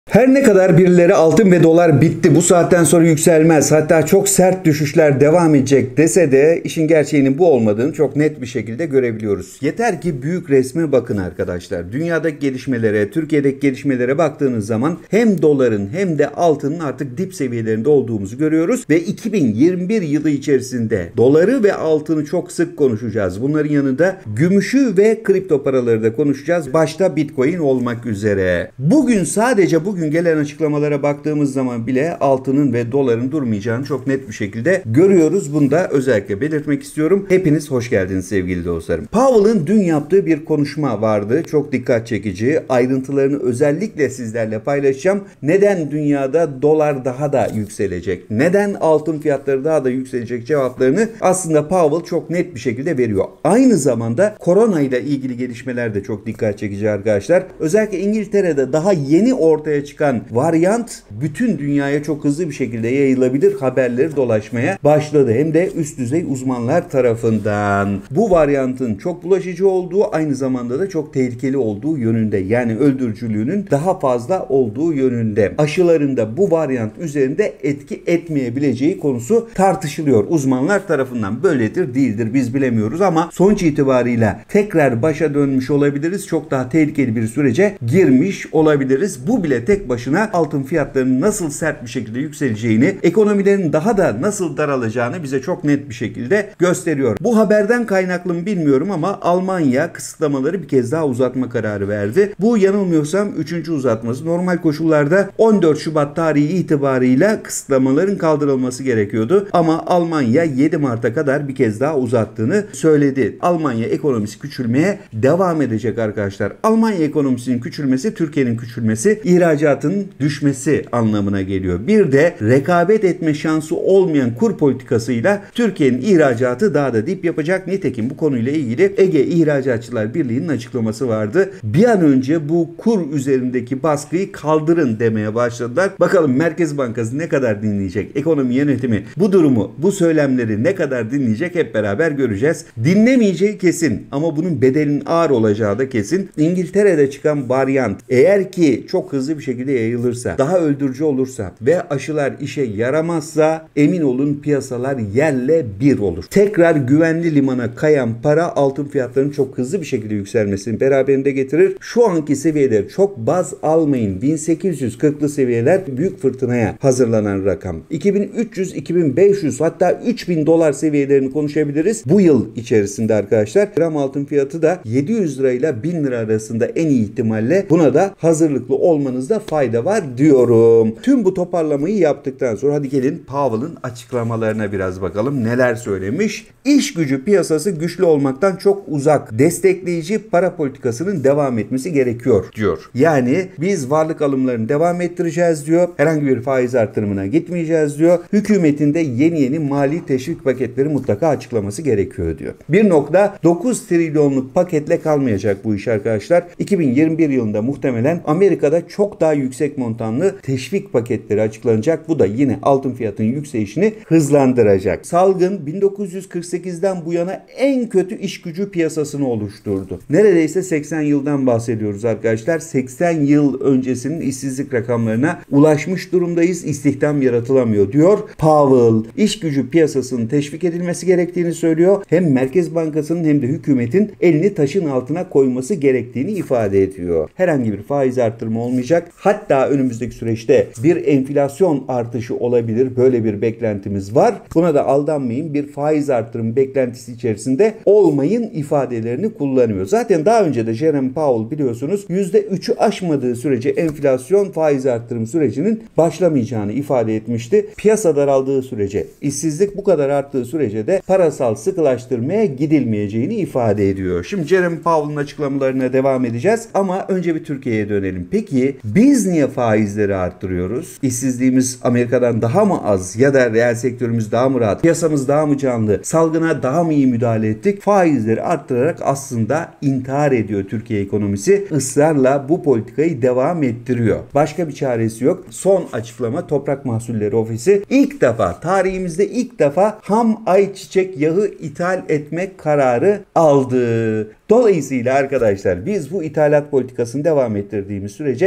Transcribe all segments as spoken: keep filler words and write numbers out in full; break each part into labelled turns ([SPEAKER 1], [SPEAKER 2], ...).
[SPEAKER 1] Her ne kadar birileri altın ve dolar bitti, bu saatten sonra yükselmez, hatta çok sert düşüşler devam edecek dese de işin gerçeğinin bu olmadığını çok net bir şekilde görebiliyoruz. Yeter ki büyük resme bakın arkadaşlar. Dünyadaki gelişmelere, Türkiye'deki gelişmelere baktığınız zaman hem doların hem de altının artık dip seviyelerinde olduğumuzu görüyoruz ve iki bin yirmi bir yılı içerisinde doları ve altını çok sık konuşacağız. Bunların yanında gümüşü ve kripto paraları da konuşacağız. Başta Bitcoin olmak üzere. Bugün sadece bugün gelen açıklamalara baktığımız zaman bile altının ve doların durmayacağını çok net bir şekilde görüyoruz. Bunu da özellikle belirtmek istiyorum. Hepiniz hoş geldiniz sevgili dostlarım. Powell'ın dün yaptığı bir konuşma vardı. Çok dikkat çekici. Ayrıntılarını özellikle sizlerle paylaşacağım. Neden dünyada dolar daha da yükselecek? Neden altın fiyatları daha da yükselecek cevaplarını aslında Powell çok net bir şekilde veriyor. Aynı zamanda korona ile ilgili gelişmeler de çok dikkat çekici arkadaşlar. Özellikle İngiltere'de daha yeni ortaya çıkan varyant bütün dünyaya çok hızlı bir şekilde yayılabilir haberleri dolaşmaya başladı. Hem de üst düzey uzmanlar tarafından. Bu varyantın çok bulaşıcı olduğu, aynı zamanda da çok tehlikeli olduğu yönünde. Yani öldürücülüğünün daha fazla olduğu yönünde. Aşılarında bu varyant üzerinde etki etmeyebileceği konusu tartışılıyor. Uzmanlar tarafından böyledir, değildir biz bilemiyoruz ama sonuç itibarıyla tekrar başa dönmüş olabiliriz. Çok daha tehlikeli bir sürece girmiş olabiliriz. Bu bile tek başına altın fiyatlarının nasıl sert bir şekilde yükseleceğini, ekonomilerin daha da nasıl daralacağını bize çok net bir şekilde gösteriyor. Bu haberden kaynaklı mı bilmiyorum ama Almanya kısıtlamaları bir kez daha uzatma kararı verdi. Bu yanılmıyorsam üçüncü uzatması. Normal koşullarda on dört Şubat tarihi itibarıyla kısıtlamaların kaldırılması gerekiyordu. Ama Almanya yedi Mart'a kadar bir kez daha uzattığını söyledi. Almanya ekonomisi küçülmeye devam edecek arkadaşlar. Almanya ekonomisinin küçülmesi, Türkiye'nin küçülmesi, ihracatın düşmesi anlamına geliyor. Bir de rekabet etme şansı olmayan kur politikasıyla Türkiye'nin ihracatı daha da dip yapacak. Nitekim bu konuyla ilgili Ege İhracatçılar Birliği'nin açıklaması vardı. Bir an önce bu kur üzerindeki baskıyı kaldırın demeye başladılar. Bakalım Merkez Bankası ne kadar dinleyecek? Ekonomi yönetimi bu durumu, bu söylemleri ne kadar dinleyecek hep beraber göreceğiz. Dinlemeyeceği kesin ama bunun bedelinin ağır olacağı da kesin. İngiltere'de çıkan varyant eğer ki çok hızlı bir şekilde yayılırsa, daha öldürücü olursa ve aşılar işe yaramazsa emin olun piyasalar yerle bir olur. Tekrar güvenli limana kayan para altın fiyatlarının çok hızlı bir şekilde yükselmesini beraberinde getirir. Şu anki seviyeleri çok baz almayın. bin sekiz yüz kırklı seviyeler büyük fırtınaya hazırlanan rakam. iki bin üç yüz iki bin beş yüz hatta üç bin dolar seviyelerini konuşabiliriz. Bu yıl içerisinde arkadaşlar gram altın fiyatı da yedi yüz lirayla bin lira arasında en iyi ihtimalle, buna da hazırlıklı olmanızda fayda var diyorum. Tüm bu toparlamayı yaptıktan sonra hadi gelin Powell'ın açıklamalarına biraz bakalım. Neler söylemiş? İş gücü piyasası güçlü olmaktan çok uzak. Destekleyici para politikasının devam etmesi gerekiyor diyor. Yani biz varlık alımlarını devam ettireceğiz diyor. Herhangi bir faiz artırımına gitmeyeceğiz diyor. Hükümetin de yeni yeni mali teşvik paketleri mutlaka açıklaması gerekiyor diyor. bir nokta dokuz trilyonluk paketle kalmayacak bu iş arkadaşlar. iki bin yirmi bir yılında muhtemelen Amerika'da çok daha yüksek montanlı teşvik paketleri açıklanacak. Bu da yine altın fiyatının yükselişini hızlandıracak. Salgın bin dokuz yüz kırk sekizden bu yana en kötü iş gücü piyasasını oluşturdu. Neredeyse seksen yıldan bahsediyoruz arkadaşlar. seksen yıl öncesinin işsizlik rakamlarına ulaşmış durumdayız. İstihdam yaratılamıyor diyor Powell. İş gücü piyasasının teşvik edilmesi gerektiğini söylüyor. Hem Merkez Bankası'nın hem de hükümetin elini taşın altına koyması gerektiğini ifade ediyor. Herhangi bir faiz artırımı olmayacak. Hatta önümüzdeki süreçte bir enflasyon artışı olabilir. Böyle bir beklentimiz var. Buna da aldanmayın. Bir faiz artırım beklentisi içerisinde olmayın ifadelerini kullanıyor. Zaten daha önce de Jerome Powell biliyorsunuz yüzde üçü aşmadığı sürece enflasyon faiz artırım sürecinin başlamayacağını ifade etmişti. Piyasa daraldığı sürece, işsizlik bu kadar arttığı sürece de parasal sıkılaştırmaya gidilmeyeceğini ifade ediyor. Şimdi Jerome Powell'ın açıklamalarına devam edeceğiz ama önce bir Türkiye'ye dönelim. Peki biz niye faizleri arttırıyoruz? İşsizliğimiz Amerika'dan daha mı az ya da reel sektörümüz daha mı rahat? Piyasamız daha mı canlı? Salgına daha mı iyi müdahale ettik? Faizleri arttırarak aslında intihar ediyor Türkiye ekonomisi. Israrla bu politikayı devam ettiriyor. Başka bir çaresi yok. Son açıklama Toprak Mahsulleri Ofisi ilk defa tarihimizde ilk defa ham ayçiçek yağı ithal etmek kararı aldı. Dolayısıyla arkadaşlar biz bu ithalat politikasını devam ettirdiğimiz sürece tek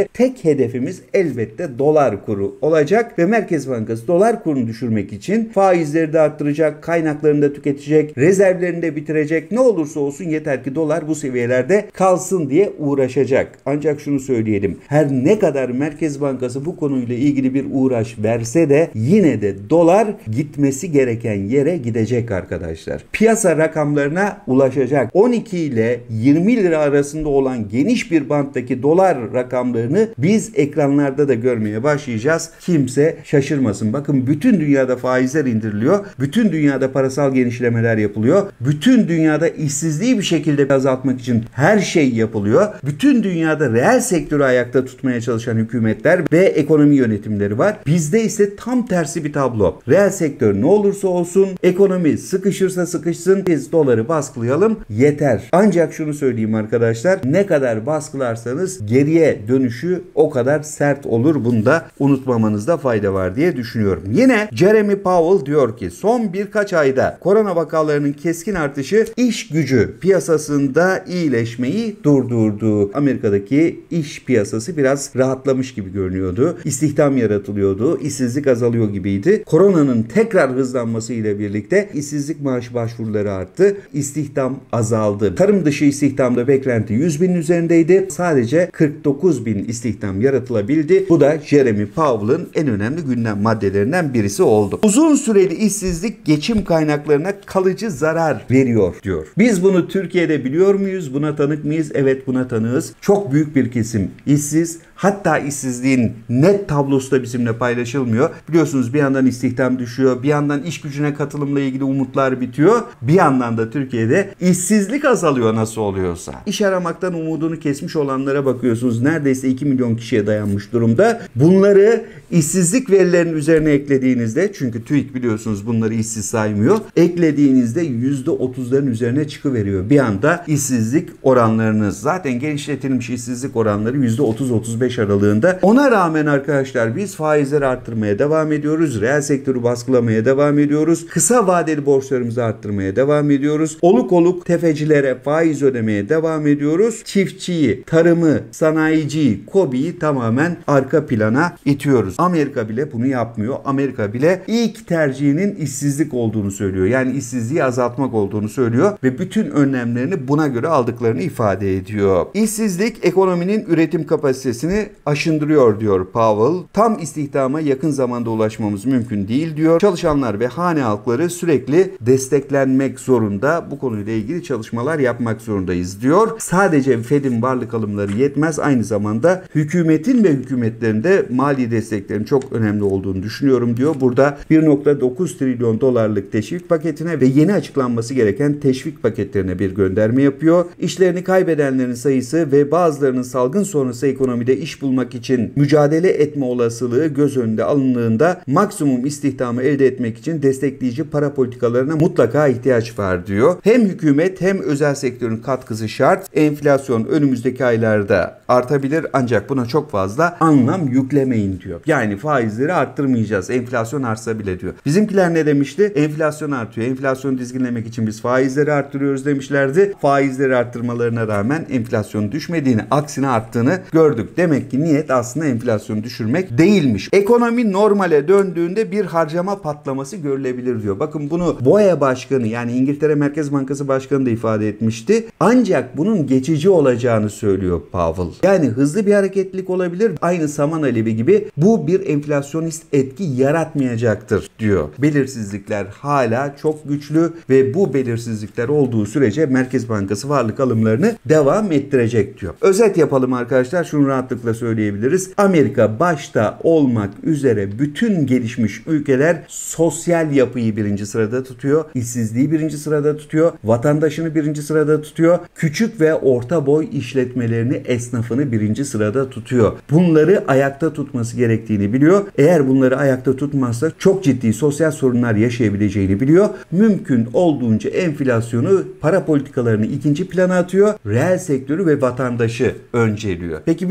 [SPEAKER 1] ilk hedefimiz elbette dolar kuru olacak ve Merkez Bankası dolar kurunu düşürmek için faizleri de arttıracak, kaynaklarını da tüketecek, rezervlerini de bitirecek. Ne olursa olsun yeter ki dolar bu seviyelerde kalsın diye uğraşacak. Ancak şunu söyleyelim. Her ne kadar Merkez Bankası bu konuyla ilgili bir uğraş verse de yine de dolar gitmesi gereken yere gidecek arkadaşlar. Piyasa rakamlarına ulaşacak. on iki ile yirmi lira arasında olan geniş bir banttaki dolar rakamlarını biz ekranlarda da görmeye başlayacağız. Kimse şaşırmasın. Bakın bütün dünyada faizler indiriliyor. Bütün dünyada parasal genişlemeler yapılıyor. Bütün dünyada işsizliği bir şekilde azaltmak için her şey yapılıyor. Bütün dünyada reel sektörü ayakta tutmaya çalışan hükümetler ve ekonomi yönetimleri var. Bizde ise tam tersi bir tablo. Reel sektör ne olursa olsun, ekonomi sıkışırsa sıkışsın, biz doları baskılayalım yeter. Ancak şunu söyleyeyim arkadaşlar, ne kadar baskılarsanız geriye dönüşü o kadar sert olur. Bunu da unutmamanızda fayda var diye düşünüyorum. Yine Jeremy Powell diyor ki son birkaç ayda korona vakalarının keskin artışı iş gücü piyasasında iyileşmeyi durdurdu. Amerika'daki iş piyasası biraz rahatlamış gibi görünüyordu. İstihdam yaratılıyordu. İşsizlik azalıyor gibiydi. Koronanın tekrar hızlanması ile birlikte işsizlik maaş başvuruları arttı. İstihdam azaldı. Tarım dışı istihdamda beklenti yüz binin üzerindeydi. Sadece kırk dokuz bin istihdam yaratılabildi. Bu da Jeremy Powell'ın en önemli gündem maddelerinden birisi oldu. Uzun süreli işsizlik geçim kaynaklarına kalıcı zarar veriyor diyor. Biz bunu Türkiye'de biliyor muyuz? Buna tanık mıyız? Evet, buna tanığız. Çok büyük bir kesim işsiz. Hatta işsizliğin net tablosu da bizimle paylaşılmıyor. Biliyorsunuz bir yandan istihdam düşüyor, bir yandan iş gücüne katılımla ilgili umutlar bitiyor. Bir yandan da Türkiye'de işsizlik azalıyor nasıl oluyorsa. İş aramaktan umudunu kesmiş olanlara bakıyorsunuz. Neredeyse iki milyon kişiye dayanmış durumda. Bunları işsizlik verilerinin üzerine eklediğinizde, çünkü TÜİK biliyorsunuz bunları işsiz saymıyor, eklediğinizde yüzde otuzların üzerine çıkıveriyor. Bir anda işsizlik oranlarınız, zaten genişletilmiş işsizlik oranları yüzde otuz otuz beş aralığında. Ona rağmen arkadaşlar biz faizleri arttırmaya devam ediyoruz. Reel sektörü baskılamaya devam ediyoruz. Kısa vadeli borçlarımızı arttırmaya devam ediyoruz. Oluk oluk tefecilere faiz ödemeye devam ediyoruz. Çiftçiyi, tarımı, sanayiciyi, KOBİ'yi tamamen arka plana itiyoruz. Amerika bile bunu yapmıyor. Amerika bile ilk tercihinin işsizlik olduğunu söylüyor. Yani işsizliği azaltmak olduğunu söylüyor ve bütün önlemlerini buna göre aldıklarını ifade ediyor. İşsizlik ekonominin üretim kapasitesini aşındırıyor diyor Powell. Tam istihdama yakın zamanda ulaşmamız mümkün değil diyor. Çalışanlar ve hane halkları sürekli desteklenmek zorunda. Bu konuyla ilgili çalışmalar yapmak zorundayız diyor. Sadece Fed'in varlık alımları yetmez. Aynı zamanda hükümetin ve hükümetlerin de mali desteklerin çok önemli olduğunu düşünüyorum diyor. Burada bir nokta dokuz trilyon dolarlık teşvik paketine ve yeni açıklanması gereken teşvik paketlerine bir gönderme yapıyor. İşlerini kaybedenlerin sayısı ve bazılarının salgın sonrası ekonomide iş bulmak için mücadele etme olasılığı göz önünde alındığında maksimum istihdamı elde etmek için destekleyici para politikalarına mutlaka ihtiyaç var diyor. Hem hükümet hem özel sektörün katkısı şart. Enflasyon önümüzdeki aylarda artabilir ancak buna çok fazla anlam yüklemeyin diyor. Yani faizleri arttırmayacağız. Enflasyon artsa bile diyor. Bizimkiler ne demişti? Enflasyon artıyor. Enflasyonu dizginlemek için biz faizleri arttırıyoruz demişlerdi. Faizleri arttırmalarına rağmen enflasyonun düşmediğini, aksine arttığını gördük. Demek ki niyet aslında enflasyonu düşürmek değilmiş. Ekonomi normale döndüğünde bir harcama patlaması görülebilir diyor. Bakın bunu B O E Başkanı, yani İngiltere Merkez Bankası Başkanı da ifade etmişti. Ancak bunun geçici olacağını söylüyor Powell. Yani hızlı bir hareketlilik olabilir. Aynı saman alevi gibi bu bir enflasyonist etki yaratmayacaktır diyor. Belirsizlikler hala çok güçlü ve bu belirsizlikler olduğu sürece Merkez Bankası varlık alımlarını devam ettirecek diyor. Özet yapalım arkadaşlar. Şunu rahatlıkla söyleyebiliriz. Amerika başta olmak üzere bütün gelişmiş ülkeler sosyal yapıyı birinci sırada tutuyor. İşsizliği birinci sırada tutuyor. Vatandaşını birinci sırada tutuyor. Küçük ve orta boy işletmelerini, esnafını birinci sırada tutuyor. Bunları ayakta tutması gerektiğini biliyor. Eğer bunları ayakta tutmazsa çok ciddi sosyal sorunlar yaşayabileceğini biliyor. Mümkün olduğunca enflasyonu, para politikalarını ikinci plana atıyor. Reel sektörü ve vatandaşı önceliyor. Peki biz ne yapıyoruz?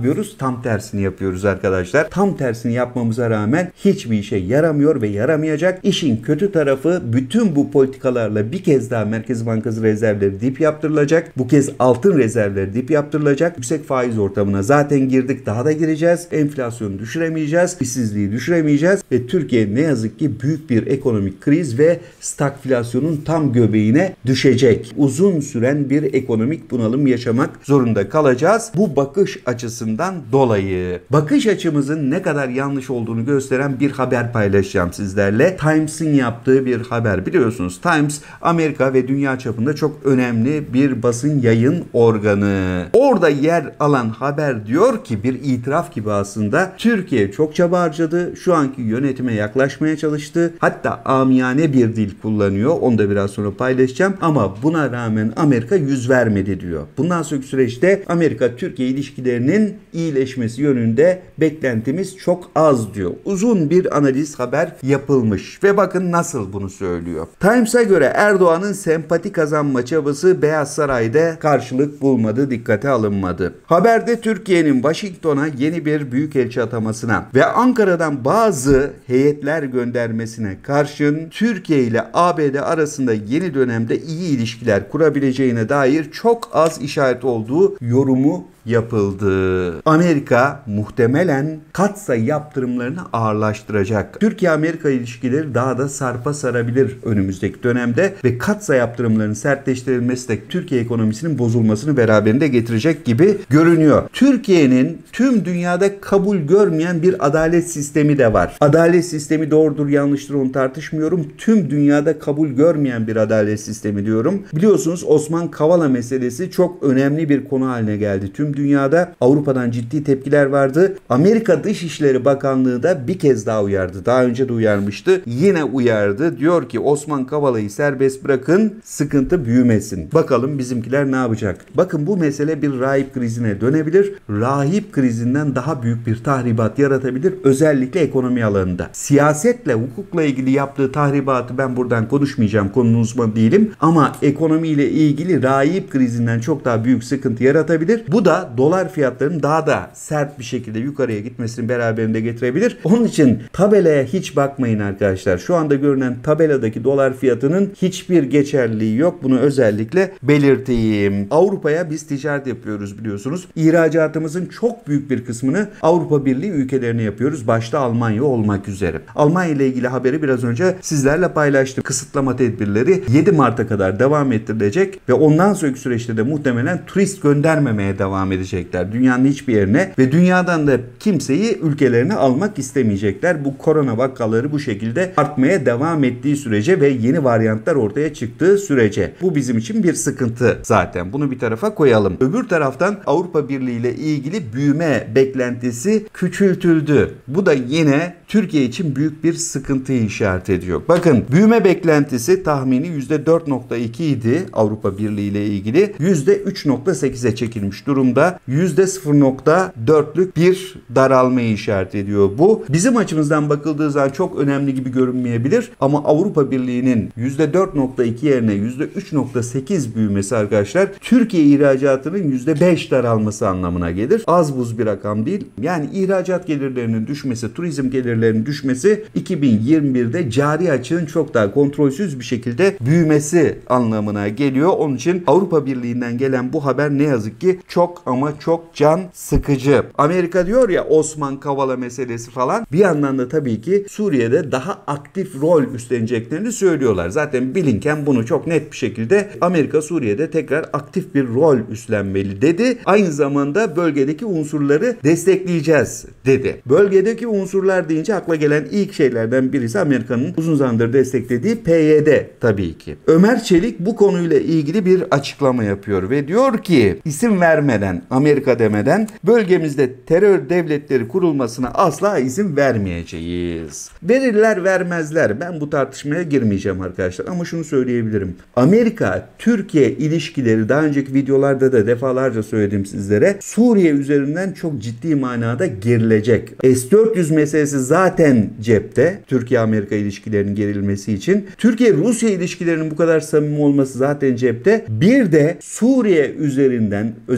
[SPEAKER 1] yapıyoruz? Tam tersini yapıyoruz arkadaşlar. Tam tersini yapmamıza rağmen hiçbir işe yaramıyor ve yaramayacak. İşin kötü tarafı bütün bu politikalarla bir kez daha Merkez Bankası rezervleri dip yaptırılacak. Bu kez altın rezervleri dip yaptırılacak. Yüksek faiz ortamına zaten girdik. Daha da gireceğiz. Enflasyonu düşüremeyeceğiz. İşsizliği düşüremeyeceğiz. Ve Türkiye ne yazık ki büyük bir ekonomik kriz ve stagflasyonun tam göbeğine düşecek. Uzun süren bir ekonomik bunalım yaşamak zorunda kalacağız. Bu bakış açısından dolayı. Bakış açımızın ne kadar yanlış olduğunu gösteren bir haber paylaşacağım sizlerle. Times'ın yaptığı bir haber. Biliyorsunuz Times Amerika ve dünya çapında çok önemli bir basın yayın organı. Orada yer alan haber diyor ki, bir itiraf gibi aslında, Türkiye çok çaba harcadı. Şu anki yönetime yaklaşmaya çalıştı. Hatta amiyane bir dil kullanıyor. Onu da biraz sonra paylaşacağım. Ama buna rağmen Amerika yüz vermedi diyor. Bundan sonraki süreçte Amerika-Türkiye ilişkilerinin iyileşmesi yönünde beklentimiz çok az diyor. Uzun bir analiz haber yapılmış. Ve bakın nasıl bunu söylüyor. Times'a göre Erdoğan'ın sempati kazanma çabası Beyaz Saray'da karşılık bulmadı, dikkate alınmadı. Haberde Türkiye'nin Washington'a yeni bir büyükelçi atamasına ve Ankara'dan bazı heyetler göndermesine karşın Türkiye ile A B D arasında yeni dönemde iyi ilişkiler kurabileceğine dair çok az işaret olduğu yorumu yapıldı. Amerika muhtemelen katsayı yaptırımlarını ağırlaştıracak. Türkiye-Amerika ilişkileri daha da sarpa sarabilir önümüzdeki dönemde ve katsayı yaptırımlarının sertleştirilmesi de Türkiye ekonomisinin bozulmasını beraberinde getirecek gibi görünüyor. Türkiye'nin tüm dünyada kabul görmeyen bir adalet sistemi de var. Adalet sistemi doğrudur yanlıştır onu tartışmıyorum. Tüm dünyada kabul görmeyen bir adalet sistemi diyorum. Biliyorsunuz Osman Kavala meselesi çok önemli bir konu haline geldi. Tüm dünyada, Avrupa'dan ciddi tepkiler vardı. Amerika Dışişleri Bakanlığı da bir kez daha uyardı. Daha önce de uyarmıştı. Yine uyardı. Diyor ki Osman Kavala'yı serbest bırakın, sıkıntı büyümesin. Bakalım bizimkiler ne yapacak? Bakın bu mesele bir rahip krizine dönebilir. Rahip krizinden daha büyük bir tahribat yaratabilir. Özellikle ekonomi alanında. Siyasetle, hukukla ilgili yaptığı tahribatı ben buradan konuşmayacağım. Konunun uzmanı değilim. Ama ekonomiyle ilgili rahip krizinden çok daha büyük sıkıntı yaratabilir. Bu da dolar fiyatlarının daha da sert bir şekilde yukarıya gitmesini beraberinde getirebilir. Onun için tabelaya hiç bakmayın arkadaşlar. Şu anda görünen tabeladaki dolar fiyatının hiçbir geçerliliği yok. Bunu özellikle belirteyim. Avrupa'ya biz ticaret yapıyoruz biliyorsunuz. İhracatımızın çok büyük bir kısmını Avrupa Birliği ülkelerine yapıyoruz. Başta Almanya olmak üzere. Almanya ile ilgili haberi biraz önce sizlerle paylaştım. Kısıtlama tedbirleri yedi Mart'a kadar devam ettirilecek ve ondan sonraki süreçte de muhtemelen turist göndermemeye devam edecekler. Dünyanın hiçbir yerine ve dünyadan da kimseyi ülkelerine almak istemeyecekler. Bu korona vakaları bu şekilde artmaya devam ettiği sürece ve yeni varyantlar ortaya çıktığı sürece. Bu bizim için bir sıkıntı zaten. Bunu bir tarafa koyalım. Öbür taraftan Avrupa Birliği ile ilgili büyüme beklentisi küçültüldü. Bu da yine Türkiye için büyük bir sıkıntıyı işaret ediyor. Bakın büyüme beklentisi tahmini yüzde dört nokta iki idi Avrupa Birliği ile ilgili. yüzde üç nokta sekize çekilmiş durumda. yüzde sıfır nokta dörtlük bir daralmayı işaret ediyor bu. Bizim açımızdan bakıldığı zaman çok önemli gibi görünmeyebilir ama Avrupa Birliği'nin yüzde dört nokta iki yerine yüzde üç nokta sekiz büyümesi arkadaşlar Türkiye ihracatının yüzde beş daralması anlamına gelir. Az buz bir rakam değil. Yani ihracat gelirlerinin düşmesi, turizm gelirlerinin düşmesi iki bin yirmi birde cari açığın çok daha kontrolsüz bir şekilde büyümesi anlamına geliyor. Onun için Avrupa Birliği'nden gelen bu haber ne yazık ki çok ama çok can sıkıcı. Amerika diyor ya Osman Kavala meselesi falan. Bir yandan da tabii ki Suriye'de daha aktif rol üstleneceklerini söylüyorlar. Zaten Blinken bunu çok net bir şekilde Amerika Suriye'de tekrar aktif bir rol üstlenmeli dedi. Aynı zamanda bölgedeki unsurları destekleyeceğiz dedi. Bölgedeki unsurlar deyince akla gelen ilk şeylerden birisi Amerika'nın uzun zamandır desteklediği P Y D tabii ki. Ömer Çelik bu konuyla ilgili bir açıklama yapıyor ve diyor ki isim vermeden, Amerika demeden bölgemizde terör devletleri kurulmasına asla izin vermeyeceğiz. Verirler vermezler. Ben bu tartışmaya girmeyeceğim arkadaşlar ama şunu söyleyebilirim. Amerika-Türkiye ilişkileri daha önceki videolarda da defalarca söyledim sizlere. Suriye üzerinden çok ciddi manada gerilecek. S dört yüz meselesi zaten cepte. Türkiye-Amerika ilişkilerinin gerilmesi için. Türkiye-Rusya ilişkilerinin bu kadar samimi olması zaten cepte. Bir de Suriye üzerinden özellikle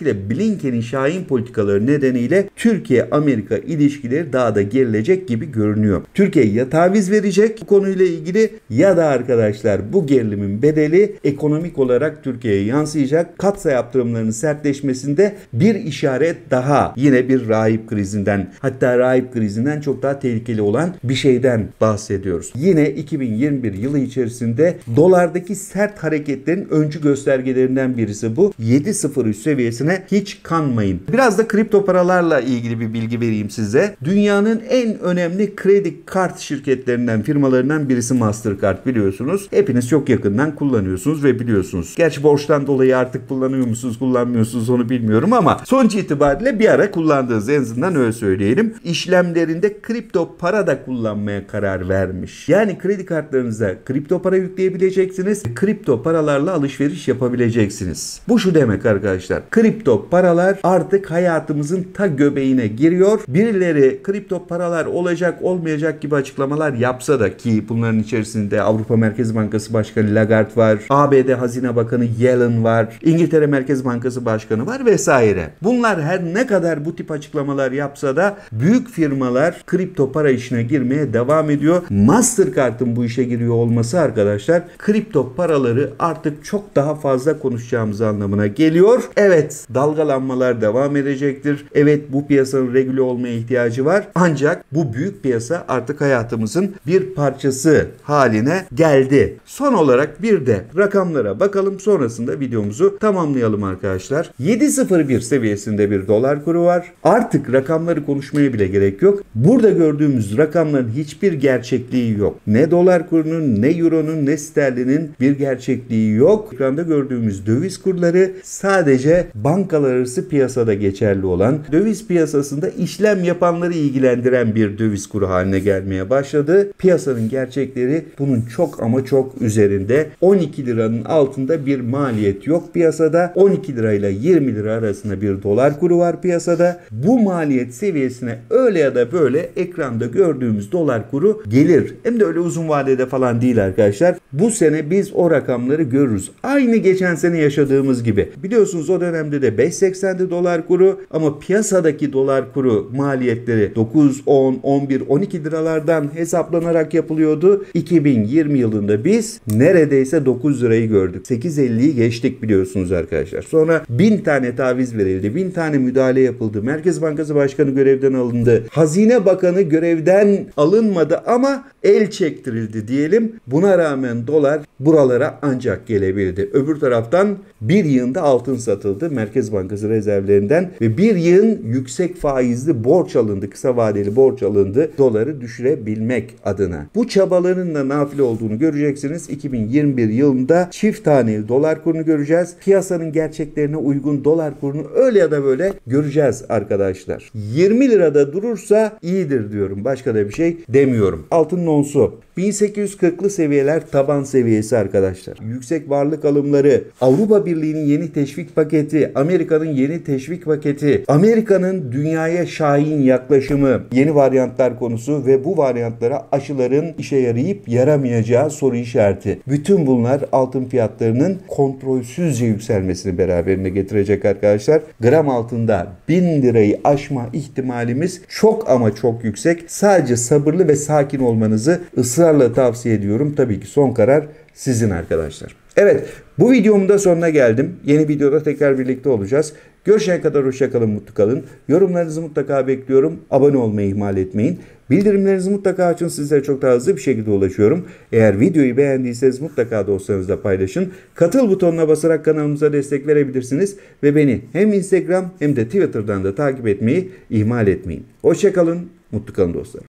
[SPEAKER 1] Dolayısıyla Blinken'in şahin politikaları nedeniyle Türkiye-Amerika ilişkileri daha da gerilecek gibi görünüyor. Türkiye ya taviz verecek bu konuyla ilgili ya da arkadaşlar bu gerilimin bedeli ekonomik olarak Türkiye'ye yansıyacak. Katsa yaptırımlarının sertleşmesinde bir işaret daha, yine bir rahip krizinden, hatta rahip krizinden çok daha tehlikeli olan bir şeyden bahsediyoruz. Yine iki bin yirmi bir yılı içerisinde dolardaki sert hareketlerin öncü göstergelerinden birisi bu. yedi nokta sıfır üç seviyesine hiç kanmayın. Biraz da kripto paralarla ilgili bir bilgi vereyim size. Dünyanın en önemli kredi kart şirketlerinden, firmalarından birisi Mastercard, biliyorsunuz. Hepiniz çok yakından kullanıyorsunuz ve biliyorsunuz. Gerçi borçtan dolayı artık kullanıyor musunuz, kullanmıyorsunuz onu bilmiyorum ama sonuç itibariyle bir ara kullandığınız, en azından öyle söyleyelim. İşlemlerinde kripto para da kullanmaya karar vermiş. Yani kredi kartlarınıza kripto para yükleyebileceksiniz. Kripto paralarla alışveriş yapabileceksiniz. Bu şu demek arkadaşlar. Kripto paralar artık hayatımızın ta göbeğine giriyor. Birileri kripto paralar olacak olmayacak gibi açıklamalar yapsa da, ki bunların içerisinde Avrupa Merkez Bankası Başkanı Lagarde var, A B D Hazine Bakanı Yellen var, İngiltere Merkez Bankası Başkanı var vesaire. Bunlar her ne kadar bu tip açıklamalar yapsa da büyük firmalar kripto para işine girmeye devam ediyor. Mastercard'ın bu işe giriyor olması arkadaşlar, kripto paraları artık çok daha fazla konuşacağımız anlamına geliyor. Evet, dalgalanmalar devam edecektir. Evet, bu piyasanın regüle olmaya ihtiyacı var. Ancak bu büyük piyasa artık hayatımızın bir parçası haline geldi. Son olarak bir de rakamlara bakalım. Sonrasında videomuzu tamamlayalım arkadaşlar. yedi nokta sıfır bir seviyesinde bir dolar kuru var. Artık rakamları konuşmaya bile gerek yok. Burada gördüğümüz rakamların hiçbir gerçekliği yok. Ne dolar kurunun, ne euronun, ne sterlinin bir gerçekliği yok. Ekranda gördüğümüz döviz kurları sadece bankalar arası piyasada geçerli olan, döviz piyasasında işlem yapanları ilgilendiren bir döviz kuru haline gelmeye başladı. Piyasanın gerçekleri bunun çok ama çok üzerinde. on iki liranın altında bir maliyet yok piyasada. on iki lirayla yirmi lira arasında bir dolar kuru var piyasada. Bu maliyet seviyesine öyle ya da böyle ekranda gördüğümüz dolar kuru gelir. Hem de öyle uzun vadede falan değil arkadaşlar. Bu sene biz o rakamları görürüz. Aynı geçen sene yaşadığımız gibi. Biliyorsunuz o dönemde de beş seksendi dolar kuru ama piyasadaki dolar kuru maliyetleri dokuz, on, on bir, on iki liralardan hesaplanarak yapılıyordu. iki bin yirmi yılında biz neredeyse dokuz lirayı gördük. sekiz elliyi geçtik biliyorsunuz arkadaşlar. Sonra bin tane taviz verildi. bin tane müdahale yapıldı. Merkez Bankası Başkanı görevden alındı. Hazine Bakanı görevden alınmadı ama el çektirildi diyelim. Buna rağmen dolar buralara ancak gelebildi. Öbür taraftan bir yığında altın satıldı Merkez Bankası rezervlerinden ve bir yığın yüksek faizli borç alındı. Kısa vadeli borç alındı. Doları düşürebilmek adına. Bu çabaların da nafile olduğunu göreceksiniz. iki bin yirmi bir yılında çift taneli dolar kurunu göreceğiz. Piyasanın gerçeklerine uygun dolar kurunu öyle ya da böyle göreceğiz arkadaşlar. yirmi lirada durursa iyidir diyorum. Başka da bir şey demiyorum. Altının onsu bin sekiz yüz kırklı seviyeler taban seviyesi arkadaşlar. Yüksek varlık alımları, Avrupa Birliği'nin yeni teşvik paketi, Amerika'nın yeni teşvik paketi, Amerika'nın dünyaya şahin yaklaşımı, yeni varyantlar konusu ve bu varyantlara aşıların işe yarayıp yaramayacağı soru işareti. Bütün bunlar altın fiyatlarının kontrolsüzce yükselmesini beraberinde getirecek arkadaşlar. Gram altında bin lirayı aşma ihtimalimiz çok ama çok yüksek. Sadece sabırlı ve sakin olmanızı ısrarla tavsiye ediyorum. Tabii ki son karar sizin arkadaşlar. Evet, bu videomun da sonuna geldim. Yeni videoda tekrar birlikte olacağız. Görüşene kadar hoşça kalın, mutlu kalın. Yorumlarınızı mutlaka bekliyorum. Abone olmayı ihmal etmeyin. Bildirimlerinizi mutlaka açın. Sizlere çok daha hızlı bir şekilde ulaşıyorum. Eğer videoyu beğendiyseniz mutlaka dostlarınızla paylaşın. Katıl butonuna basarak kanalımıza destek verebilirsiniz. Ve beni hem Instagram hem de Twitter'dan da takip etmeyi ihmal etmeyin. Hoşça kalın, mutlu kalın dostlar.